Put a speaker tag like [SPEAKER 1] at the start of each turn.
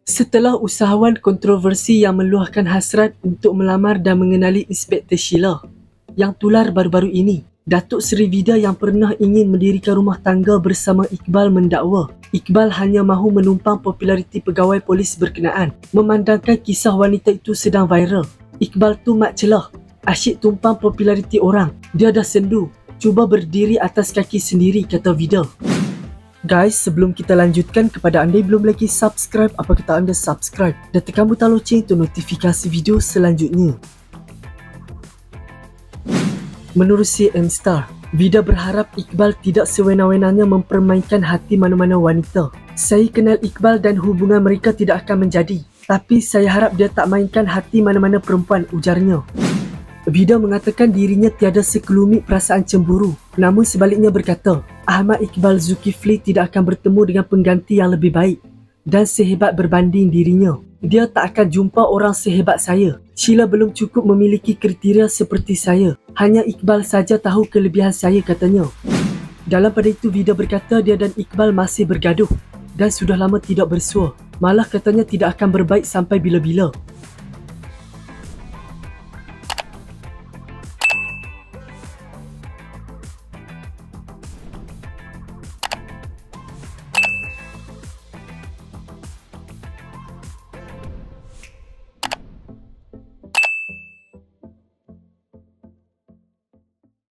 [SPEAKER 1] Setelah usahawan kontroversi yang meluahkan hasrat untuk melamar dan mengenali Inspektor Sheila yang tular baru-baru ini, Datuk Seri Vida yang pernah ingin mendirikan rumah tangga bersama Iqbal mendakwa Iqbal hanya mahu menumpang populariti pegawai polis berkenaan. Memandangkan kisah wanita itu sedang viral, Iqbal tu mak celah, asyik tumpang populariti orang. Dia dah sendu, cuba berdiri atas kaki sendiri, kata Vida. Guys, sebelum kita lanjutkan, kepada anda yang belum lagi subscribe, apa kata anda subscribe dan tekan butang loceng untuk notifikasi video selanjutnya. Menurut CM Star, Vida berharap Iqbal tidak sewenang-wenangnya mempermainkan hati mana-mana wanita. Saya kenal Iqbal dan hubungan mereka tidak akan menjadi, tapi saya harap dia tak mainkan hati mana-mana perempuan, ujarnya. Vida mengatakan dirinya tiada sekelumit perasaan cemburu, namun sebaliknya berkata, Ahmad Iqbal Zulkifli tidak akan bertemu dengan pengganti yang lebih baik dan sehebat berbanding dirinya. Dia tak akan jumpa orang sehebat saya. Sheila belum cukup memiliki kriteria seperti saya. Hanya Iqbal saja tahu kelebihan saya, katanya. Dalam pada itu, Vida berkata dia dan Iqbal masih bergaduh dan sudah lama tidak bersua. Malah katanya tidak akan berbaik sampai bila-bila.